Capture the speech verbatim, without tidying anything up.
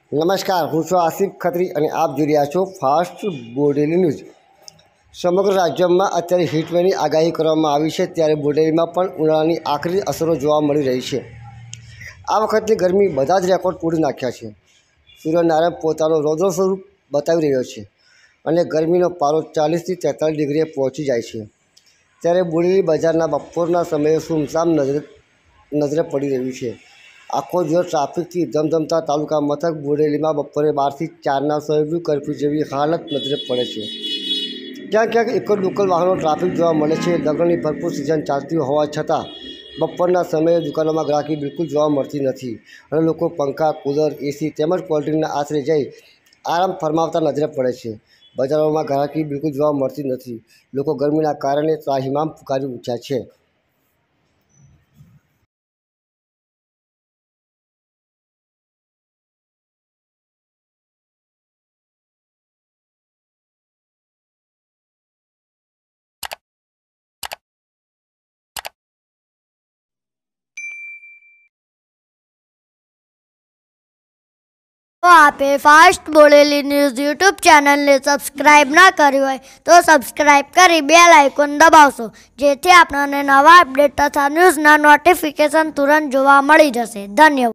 નમસ્કાર, હું છું આસિફ ખત્રી અને આપ જોઈ રહ્યા છો ફાસ્ટ બોડેલી ન્યૂઝ। સમગ્ર રાજ્યમાં અત્યારે હીટવેવની આગાહી કરવામાં આવી છે, ત્યારે બોડેલીમાં પણ ઉનાળાની આખરી અસરો જોવા મળી રહી છે। આ વખતની ગરમી બધા જ રેકોર્ડ તોડી નાખ્યા છે। સૂર્યનારાયણ પોતાનો રૌદ્ર સ્વરૂપ બતાવી રહ્યો છે અને ગરમીનો પારો ચાલીસથી તેતાલીસ ડિગ્રીએ પહોંચી જાય છે। ત્યારે બોડેલી બજારના બપોરના સમયે સુમસામ નજરે નજરે પડી રહ્યું છે। આખો દિવસ ટ્રાફિકથી ધમધમતા તાલુકા મથક બોડેલીમાં બપોરે બારથી ચારના સમયે કર્ફ્યુ જેવી હાલત નજરે પડે છે। ક્યાંક ક્યાંક એકલ દુકલ વાહનો ટ્રાફિક જોવા મળે છે। લગ્નની ભરપૂર સિઝન ચાલતી હોવા છતાં બપોરના સમયે દુકાનોમાં ગ્રાહકી બિલકુલ જોવા મળતી નથી અને લોકો પંખા, કૂલર, એસી તેમજ કોલ્ડ્રિંકના આશરે જઈ આરામ ફરમાવતા નજરે પડે છે। બજારોમાં ગ્રાહકી બિલકુલ જોવા મળતી નથી। લોકો ગરમીના કારણે ત્રાહિમામ પુકારી ઉઠ્યા છે। तो आपे fast Bodeli news YouTube channel ने सब्सक्राइब ना करी होय तो सब्सक्राइब करी बेल आइकन दबावशो, जेथी आपने नवा अपडेट तथा न्यूज़ना नोटिफिकेशन तुरंत जोवा मळी जशे। धन्यवाद।